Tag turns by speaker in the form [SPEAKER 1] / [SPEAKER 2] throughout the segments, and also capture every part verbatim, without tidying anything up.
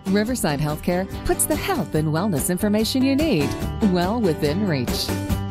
[SPEAKER 1] Riverside Healthcare puts the health and wellness information you need well within reach.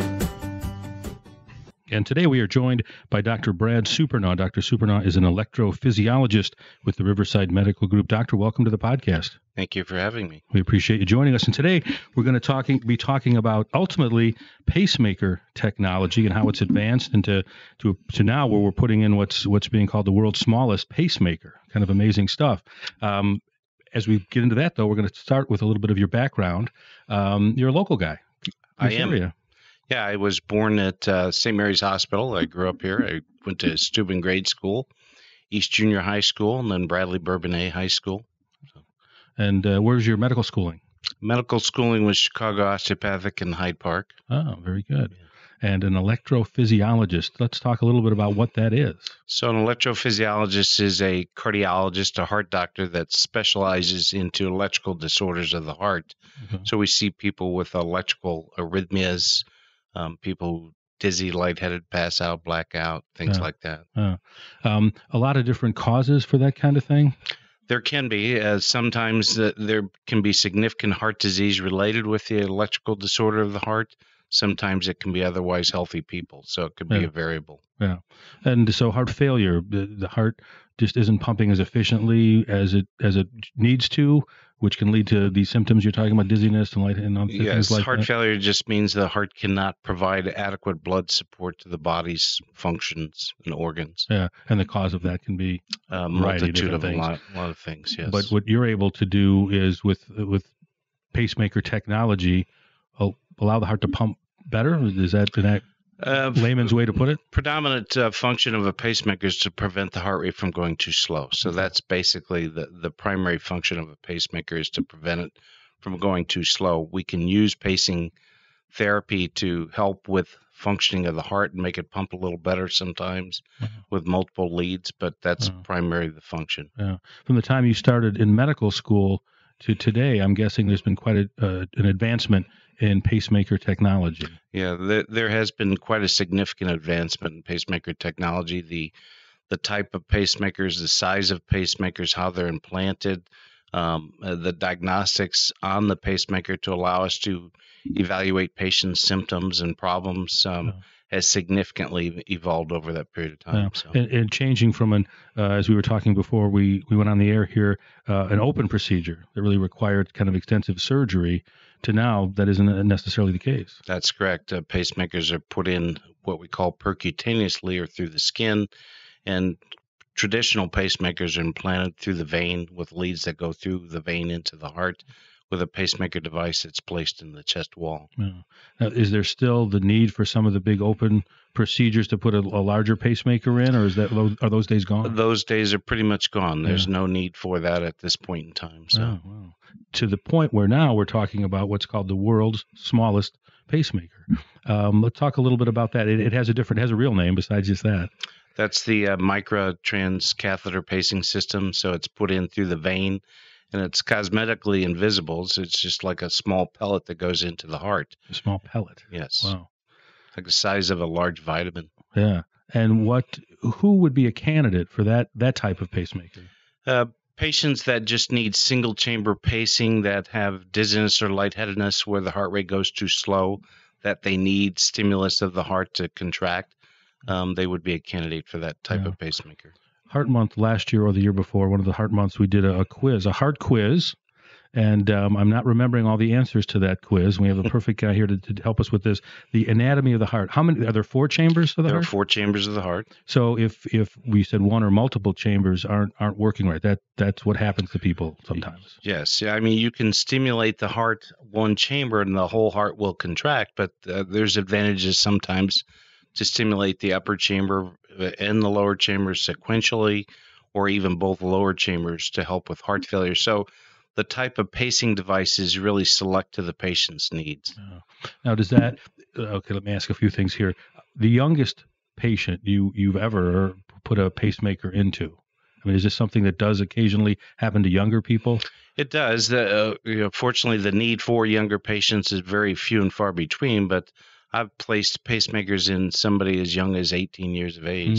[SPEAKER 2] And today we are joined by Doctor Brad Suprenant. Doctor Suprenant is an electrophysiologist with the Riverside Medical Group. Doctor, welcome to the podcast.
[SPEAKER 3] Thank you for having me.
[SPEAKER 2] We appreciate you joining us. And today we're going to talking, be talking about ultimately pacemaker technology and how it's advanced into to, to now where we're putting in what's what's being called the world's smallest pacemaker. Kind of amazing stuff. Um, as we get into that, though, we're going to start with a little bit of your background. Um, you're a local guy.
[SPEAKER 3] I am.
[SPEAKER 2] Area.
[SPEAKER 3] Yeah, I was born at uh, Saint Mary's Hospital. I grew up here. I went to Steuben Grade School, East Junior High School, and then Bradley Bourbonnais High School. So.
[SPEAKER 2] And uh, where's your medical schooling?
[SPEAKER 3] Medical schooling was Chicago Osteopathic in Hyde Park.
[SPEAKER 2] Oh, very good. And an electrophysiologist. Let's talk a little bit about what that is.
[SPEAKER 3] So an electrophysiologist is a cardiologist, a heart doctor that specializes into electrical disorders of the heart. Okay. So we see people with electrical arrhythmias, um, people dizzy, lightheaded, pass out, black out, things
[SPEAKER 2] yeah.
[SPEAKER 3] like that.
[SPEAKER 2] Uh, um, a lot of different causes for that kind of thing?
[SPEAKER 3] There can be. Uh, sometimes uh, there can be significant heart disease related with the electrical disorder of the heart. Sometimes it can be otherwise healthy people, so it could be
[SPEAKER 2] yeah.
[SPEAKER 3] a variable.
[SPEAKER 2] Yeah. And so heart failure, the, the heart just isn't pumping as efficiently as it as it needs to, which can lead to these symptoms you're talking about, dizziness and light and things
[SPEAKER 3] yes,
[SPEAKER 2] like
[SPEAKER 3] heart
[SPEAKER 2] that.
[SPEAKER 3] failure just means the heart cannot provide adequate blood support to the body's functions and organs.
[SPEAKER 2] Yeah, and the cause of that can be
[SPEAKER 3] a
[SPEAKER 2] multitude
[SPEAKER 3] of,
[SPEAKER 2] of
[SPEAKER 3] a lot, a lot of things. Yes.
[SPEAKER 2] But what you're able to do is with with pacemaker technology, allow the heart to pump better? Is that the uh, layman's way to put it?
[SPEAKER 3] Predominant uh, function of a pacemaker is to prevent the heart rate from going too slow. So that's basically the, the primary function of a pacemaker is to prevent it from going too slow. We can use pacing therapy to help with functioning of the heart and make it pump a little better sometimes uh-huh. with multiple leads, but that's uh-huh. primarily the function.
[SPEAKER 2] Yeah. From the time you started in medical school to today, I'm guessing there's been quite a, uh, an advancement in pacemaker technology.
[SPEAKER 3] Yeah, there, there has been quite a significant advancement in pacemaker technology. The the type of pacemakers, the size of pacemakers, how they're implanted, um, uh, the diagnostics on the pacemaker to allow us to evaluate patients' symptoms and problems um, yeah. has significantly evolved over that period of time.
[SPEAKER 2] Yeah.
[SPEAKER 3] So.
[SPEAKER 2] And, and changing from, an, uh, as we were talking before we, we went on the air here, uh, an open procedure that really required kind of extensive surgery to now that isn't necessarily the case.
[SPEAKER 3] That's correct. Uh, pacemakers are put in what we call percutaneously or through the skin, and traditional pacemakers are implanted through the vein with leads that go through the vein into the heart with a pacemaker device that's placed in the chest wall.
[SPEAKER 2] Yeah. Now, is there still the need for some of the big open procedures to put a, a larger pacemaker in, or is that are those days gone?
[SPEAKER 3] Those days are pretty much gone. There's
[SPEAKER 2] yeah.
[SPEAKER 3] no need for that at this point in time. So,
[SPEAKER 2] oh, wow. To the point where now we're talking about what's called the world's smallest pacemaker. Um, let's talk a little bit about that. It, it has a different, it has a real name besides just that.
[SPEAKER 3] That's the uh, Micra Transcatheter pacing system. So it's put in through the vein. And it's cosmetically invisible. So it's just like a small pellet that goes into the heart.
[SPEAKER 2] A small pellet?
[SPEAKER 3] Yes.
[SPEAKER 2] Wow.
[SPEAKER 3] Like the size of a large vitamin.
[SPEAKER 2] Yeah. And what? Who would be a candidate for that that type of pacemaker?
[SPEAKER 3] Uh, patients that just need single chamber pacing, that have dizziness or lightheadedness where the heart rate goes too slow, that they need stimulus of the heart to contract, um, they would be a candidate for that type yeah. of pacemaker.
[SPEAKER 2] Heart Month last year or the year before, one of the Heart Months, we did a, a quiz, a heart quiz, and um, I'm not remembering all the answers to that quiz. We have a perfect guy here to, to help us with this. The anatomy of the heart. How many? Are there four chambers of the
[SPEAKER 3] there
[SPEAKER 2] heart?
[SPEAKER 3] There are four chambers of the heart.
[SPEAKER 2] So if if we said one or multiple chambers aren't aren't working right, that that's what happens to people sometimes.
[SPEAKER 3] Yes, I mean you can stimulate the heart one chamber and the whole heart will contract, but uh, there's advantages sometimes to stimulate the upper chamber and the lower chamber sequentially, or even both lower chambers to help with heart failure. So the type of pacing devices really select to the patient's needs.
[SPEAKER 2] Uh, now, does that, okay, let me ask a few things here. The youngest patient you, you've ever put a pacemaker into, I mean, is this something that does occasionally happen to younger people?
[SPEAKER 3] It does. Uh, you know, fortunately, the need for younger patients is very few and far between, but I've placed pacemakers in somebody as young as eighteen years of age. Mm. So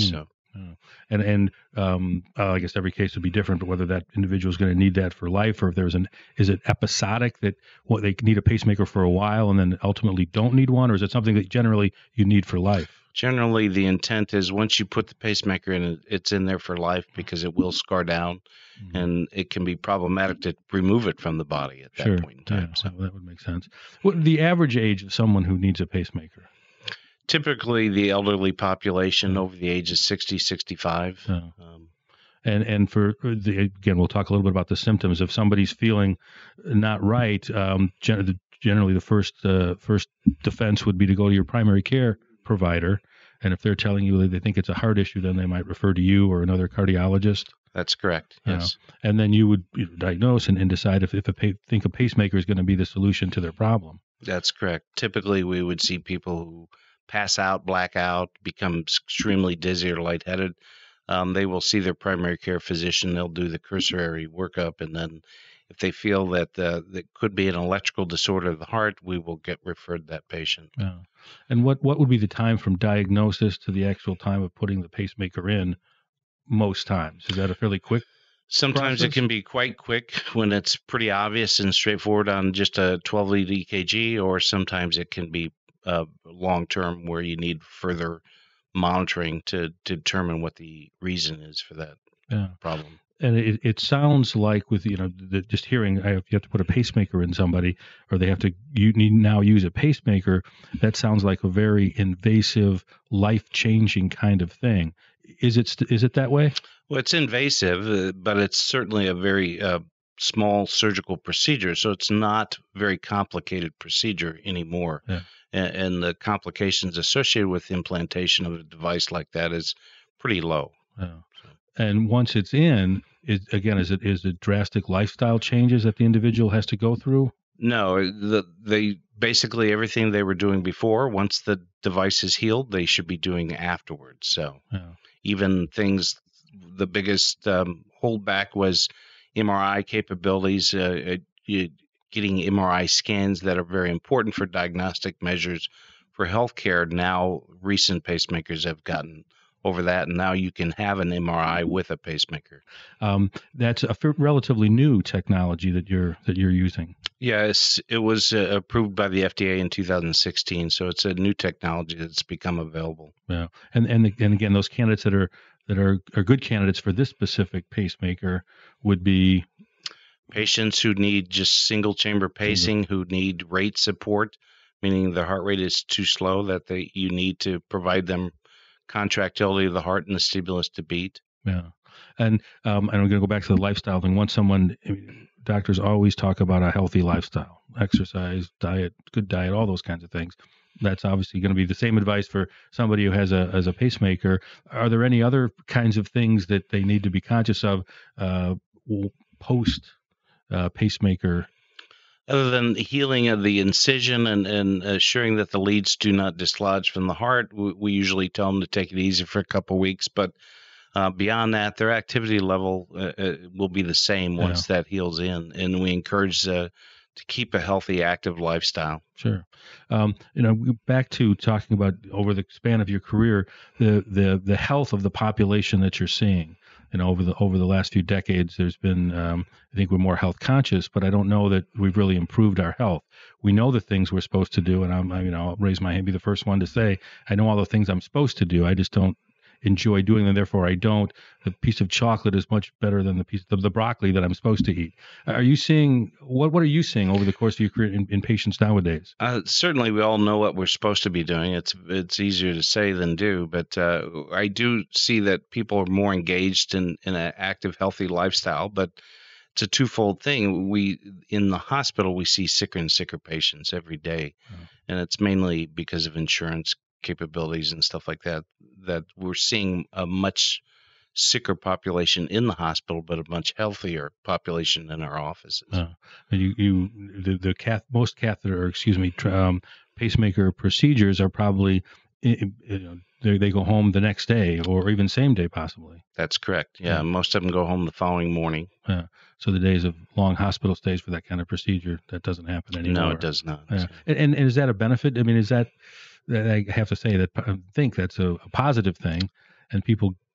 [SPEAKER 2] Uh, and and um, uh, I guess every case would be different, but whether that individual is going to need that for life, or if there's an, is it episodic that what they need a pacemaker for a while and then ultimately don't need one, or is it something that generally you need for life?
[SPEAKER 3] Generally, the intent is once you put the pacemaker in, it's in there for life because it will scar down, mm-hmm. and it can be problematic to remove it from the body at that
[SPEAKER 2] sure.
[SPEAKER 3] point in time.
[SPEAKER 2] Yeah,
[SPEAKER 3] so
[SPEAKER 2] well, that would make sense. What the average age of someone who needs a pacemaker?
[SPEAKER 3] Typically, the elderly population over the age of sixty, sixty-five.
[SPEAKER 2] Oh.
[SPEAKER 3] Um,
[SPEAKER 2] and and for the, again, we'll talk a little bit about the symptoms. If somebody's feeling not right, um, gen- generally the first uh, first defense would be to go to your primary care provider. And if they're telling you that they think it's a heart issue, then they might refer to you or another cardiologist.
[SPEAKER 3] That's correct. Yes.
[SPEAKER 2] Uh, and then you would you know, diagnose and, and decide if, if a pa- think a pacemaker is going to be the solution to their problem.
[SPEAKER 3] That's correct. Typically, we would see people who pass out, black out, become extremely dizzy or lightheaded. Um, they will see their primary care physician. They'll do the cursory workup, and then if they feel that uh, that could be an electrical disorder of the heart, we will get referred that patient.
[SPEAKER 2] Yeah. And what, what would be the time from diagnosis to the actual time of putting the pacemaker in most times? Is that a fairly quick
[SPEAKER 3] Sometimes
[SPEAKER 2] process?
[SPEAKER 3] It can be quite quick when it's pretty obvious and straightforward on just a twelve lead E K G, or sometimes it can be uh, long-term where you need further monitoring to, to determine what the reason is for that
[SPEAKER 2] yeah.
[SPEAKER 3] problem.
[SPEAKER 2] And it, it sounds like with, you know, the, just hearing I have, you have to put a pacemaker in somebody, or they have to, you need now use a pacemaker, that sounds like a very invasive, life-changing kind of thing. Is it, is it that way?
[SPEAKER 3] Well, it's invasive, uh, but it's certainly a very uh, small surgical procedure, so it's not a very complicated procedure anymore.
[SPEAKER 2] Yeah.
[SPEAKER 3] And, and the complications associated with implantation of a device like that is pretty low.
[SPEAKER 2] Yeah. And once it's in, is, again, is it is it drastic lifestyle changes that the individual has to go through?
[SPEAKER 3] No, the, they basically everything they were doing before, once the device is healed, they should be doing afterwards. So
[SPEAKER 2] yeah.
[SPEAKER 3] even things, the biggest um, holdback was M R I capabilities, uh, you, getting M R I scans that are very important for diagnostic measures for healthcare. Now, recent pacemakers have gotten over that, and now you can have an M R I with a pacemaker.
[SPEAKER 2] Um, that's a f- relatively new technology that you're that you're using.
[SPEAKER 3] Yes, it was uh, approved by the F D A in two thousand sixteen, so it's a new technology that's become available.
[SPEAKER 2] Yeah, and and and again, those candidates that are that are, are good candidates for this specific pacemaker would be
[SPEAKER 3] patients who need just single chamber pacing, mm-hmm. who need rate support, meaning the heart rate is too slow that they you need to provide them contractility of the heart and the stimulus to beat.
[SPEAKER 2] Yeah. And um, and I'm going to go back to the lifestyle thing. Once someone, I mean, doctors always talk about a healthy lifestyle, exercise, diet, good diet, all those kinds of things. That's obviously going to be the same advice for somebody who has a as a pacemaker. Are there any other kinds of things that they need to be conscious of uh, post uh, pacemaker?
[SPEAKER 3] Other than the healing of the incision and, and assuring that the leads do not dislodge from the heart, we, we usually tell them to take it easy for a couple of weeks. But uh, beyond that, their activity level uh, uh, will be the same once yeah. that heals in. And we encourage uh, to keep a healthy, active lifestyle.
[SPEAKER 2] Sure. Um, you know, back to talking about over the span of your career, the, the, the health of the population that you're seeing. You know, over the over the last few decades, there's been, um, I think we're more health conscious, but I don't know that we've really improved our health. We know the things we're supposed to do, and I'm, I, you know, I'll raise my hand, be the first one to say, I know all the things I'm supposed to do. I just don't enjoy doing them. Therefore, I don't. The piece of chocolate is much better than the piece of the broccoli that I'm supposed to eat. Are you seeing what? What are you seeing over the course of your career in, in patients nowadays?
[SPEAKER 3] Uh, certainly, we all know what we're supposed to be doing. It's it's easier to say than do, but uh, I do see that people are more engaged in in an active, healthy lifestyle. But it's a twofold thing. We in the hospital we see sicker and sicker patients every day, oh. and it's mainly because of insurance capabilities and stuff like that, that we're seeing a much sicker population in the hospital, but a much healthier population in our offices.
[SPEAKER 2] Uh, you, you, the, the cath, most catheter, or excuse me, um, pacemaker procedures are probably, you know, they, they go home the next day or even same day possibly.
[SPEAKER 3] That's correct. Yeah, yeah. Most of them go home the following morning.
[SPEAKER 2] Yeah. So the days of long hospital stays for that kind of procedure, that doesn't happen anymore.
[SPEAKER 3] No, it does not.
[SPEAKER 2] Yeah. And, and, and is that a benefit? I mean, is that, I have to say that I think that's a, a positive thing, and people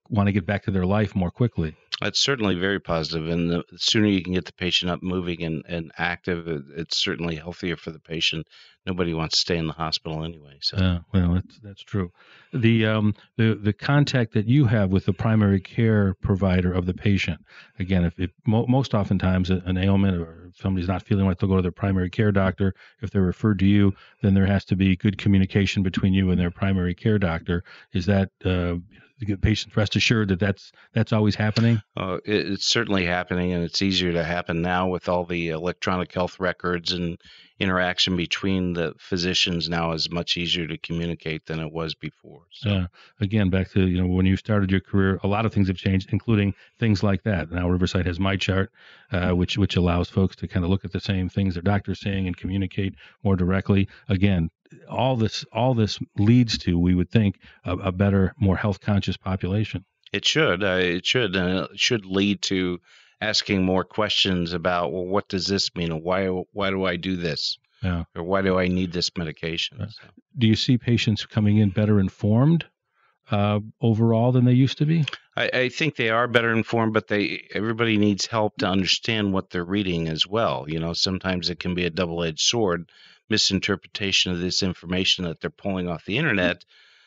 [SPEAKER 2] want to get back to their life more quickly.
[SPEAKER 3] That's certainly very positive, and the sooner you can get the patient up moving and, and active, it, it's certainly healthier for the patient. Nobody wants to stay in the hospital anyway. So,
[SPEAKER 2] uh, well, that's that's true. The um the the contact that you have with the primary care provider of the patient. Again, if it mo- most oftentimes an ailment or if somebody's not feeling right, they'll go to their primary care doctor. If they're referred to you, then there has to be good communication between you and their primary care doctor. Is that uh, the patients rest assured that that's that's always happening?
[SPEAKER 3] Uh, it, it's certainly happening, and it's easier to happen now with all the electronic health records and interaction between the physicians. Now is much easier to communicate than it was before. So.
[SPEAKER 2] Uh, again, back to you know when you started your career, a lot of things have changed, including things like that. Now Riverside has MyChart, uh, which which allows folks to kind of look at the same things their doctor's saying and communicate more directly. Again, all this all this leads to, we would think, a, a better, more health conscious population.
[SPEAKER 3] It should. Uh, it should. And it should lead to asking more questions about, well, what does this mean? Or why why do I do this?
[SPEAKER 2] Yeah.
[SPEAKER 3] Or why do I need this medication?
[SPEAKER 2] Uh,
[SPEAKER 3] so.
[SPEAKER 2] Do you see patients coming in better informed uh, overall than they used to be?
[SPEAKER 3] I, I think they are better informed, but they everybody needs help to understand what they're reading as well. You know, sometimes it can be a double-edged sword. Misinterpretation of this information that they're pulling off the internet.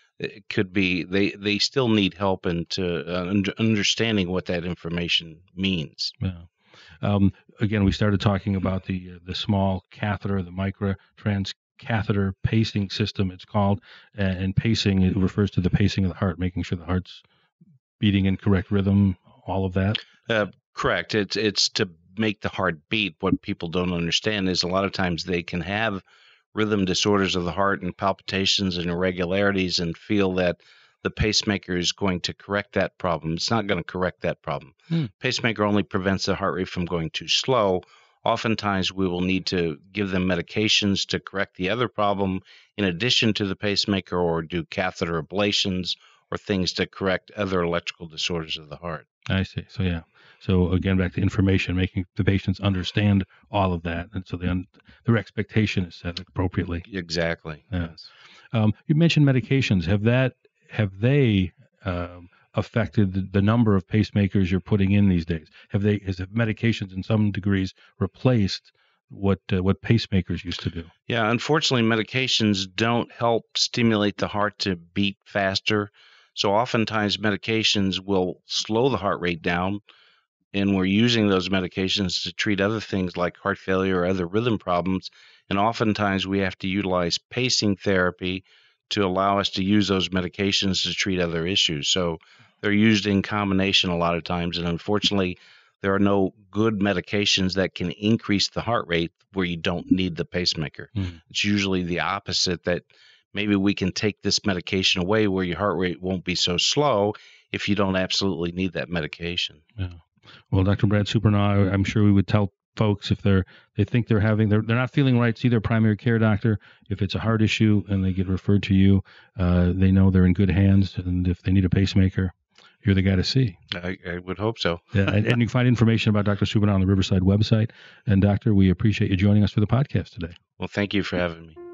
[SPEAKER 3] It could be they, they still need help into uh, under, understanding what that information means.
[SPEAKER 2] Yeah. Um, again, we started talking about the uh, the small catheter, the Micra Transcatheter pacing system, it's called. And, and pacing, it refers to the pacing of the heart, making sure the heart's beating in correct rhythm, all of that.
[SPEAKER 3] Uh, correct. It's it's to make the heart beat. What people don't understand is a lot of times they can have rhythm disorders of the heart and palpitations and irregularities and feel that the pacemaker is going to correct that problem. It's not going to correct that problem. Hmm. Pacemaker only prevents the heart rate from going too slow. Oftentimes we will need to give them medications to correct the other problem in addition to the pacemaker, or do catheter ablations or things to correct other electrical disorders of the heart.
[SPEAKER 2] I see. So, yeah. So, again, back to information, making the patients understand all of that. And so the un- their expectation is set appropriately.
[SPEAKER 3] Exactly.
[SPEAKER 2] Yeah.
[SPEAKER 3] Yes.
[SPEAKER 2] Um, you mentioned medications. Have that have they um, affected the, the number of pacemakers you're putting in these days? Have they has medications in some degrees replaced what uh, what pacemakers used to do?
[SPEAKER 3] Yeah, unfortunately, medications don't help stimulate the heart to beat faster. So oftentimes medications will slow the heart rate down, and we're using those medications to treat other things like heart failure or other rhythm problems. And oftentimes we have to utilize pacing therapy to allow us to use those medications to treat other issues. So they're used in combination a lot of times. And unfortunately, there are no good medications that can increase the heart rate where you don't need the pacemaker. Mm-hmm. It's usually the opposite, that maybe we can take this medication away where your heart rate won't be so slow if you don't absolutely need that medication.
[SPEAKER 2] Yeah. Well, Doctor Brad Suprenant, I'm sure we would tell folks if they're they think they're having they're they're not feeling right, see their primary care doctor. If it's a heart issue and they get referred to you, uh, they know they're in good hands. And if they need a pacemaker, you're the guy to see.
[SPEAKER 3] I, I would hope so.
[SPEAKER 2] Yeah, and, and you can find information about Doctor Suprenant on the Riverside website. And Doctor, we appreciate you joining us for the podcast today.
[SPEAKER 3] Well, thank you for having me.